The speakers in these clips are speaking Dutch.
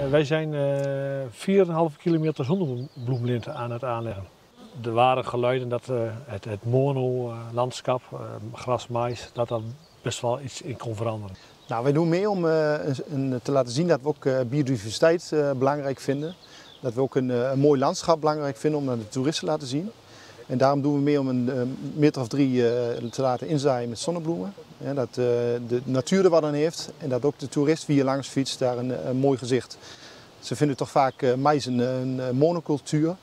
Wij zijn 4,5 kilometer zonnebloemlinten aan het aanleggen. Er waren geluiden dat het monolandschap, gras, mais, dat er best wel iets in kon veranderen. Nou, wij doen mee om te laten zien dat we ook biodiversiteit belangrijk vinden. Dat we ook een mooi landschap belangrijk vinden om naar de toeristen te laten zien. En daarom doen we mee om een meter of 3 te laten inzaaien met zonnebloemen. Ja, dat de natuur er wat aan heeft en dat ook de toerist die hier langs fietst daar een mooi gezicht. Ze vinden toch vaak mais een monocultuur.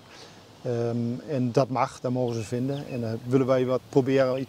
En dat mag, dat mogen ze vinden. En dan willen wij wat proberen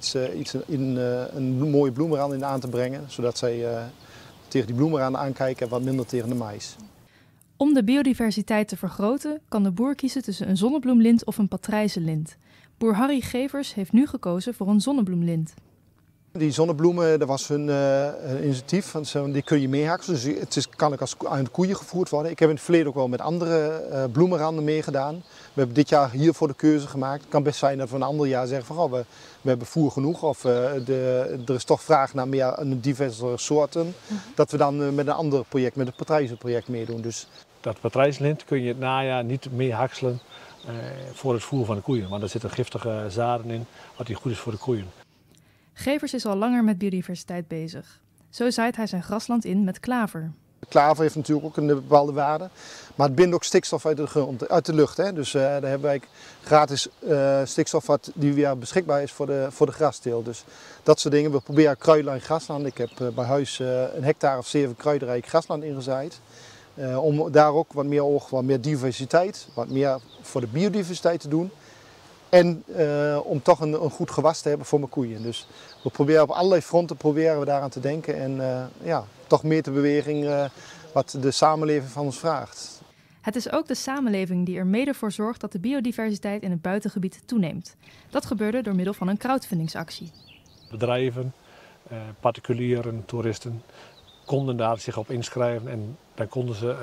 een mooie bloemenrand in aan te brengen. Zodat zij tegen die bloemenrand aankijken en wat minder tegen de mais. Om de biodiversiteit te vergroten kan de boer kiezen tussen een zonnebloemlint of een patrijzenlint. Boer Harry Gevers heeft nu gekozen voor een zonnebloemlint. Die zonnebloemen, dat was hun initiatief, want die kun je meehakken. Dus kan ook aan de koeien gevoerd worden. Ik heb in het verleden ook wel met andere bloemenranden meegedaan. We hebben dit jaar hiervoor de keuze gemaakt. Het kan best zijn dat we een ander jaar zeggen van we hebben voer genoeg of er is toch vraag naar meer diversere soorten. Dat we dan met een ander project, met het patrijzenproject meedoen. Dus dat patrijzenlint kun je het najaar niet meehakselen voor het voer van de koeien. Want er zitten giftige zaden in, wat niet goed is voor de koeien. Gevers is al langer met biodiversiteit bezig. Zo zaait hij zijn grasland in met klaver. Klaver heeft natuurlijk ook een bepaalde waarde, maar het bindt ook stikstof uit de grond, uit de lucht. Hè. Dus daar hebben wij gratis stikstof die weer beschikbaar is voor de grasteelt. Dus dat soort dingen. We proberen kruidrijk grasland. Ik heb bij huis een hectare of 7 kruidrijk grasland ingezaaid. Om daar ook wat meer oog, wat meer diversiteit, wat meer voor de biodiversiteit te doen. En om toch een goed gewas te hebben voor mijn koeien. Dus we proberen op allerlei fronten daaraan te denken en toch meer te beweging wat de samenleving van ons vraagt. Het is ook de samenleving die er mede voor zorgt dat de biodiversiteit in het buitengebied toeneemt. Dat gebeurde door middel van een crowdfundingsactie. Bedrijven, particulieren, toeristen konden daar zich op inschrijven en dan konden ze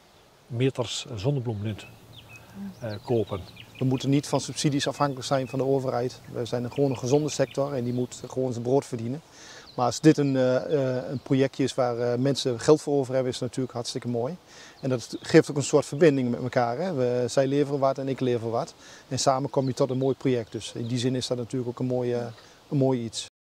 meters zonnebloemlint kopen. We moeten niet van subsidies afhankelijk zijn van de overheid. We zijn gewoon een gezonde sector en die moet gewoon zijn brood verdienen. Maar als dit een projectje is waar mensen geld voor over hebben, is het natuurlijk hartstikke mooi. En dat geeft ook een soort verbinding met elkaar. Hè? Zij leveren wat en ik lever wat. En samen kom je tot een mooi project. Dus in die zin is dat natuurlijk ook een mooi iets.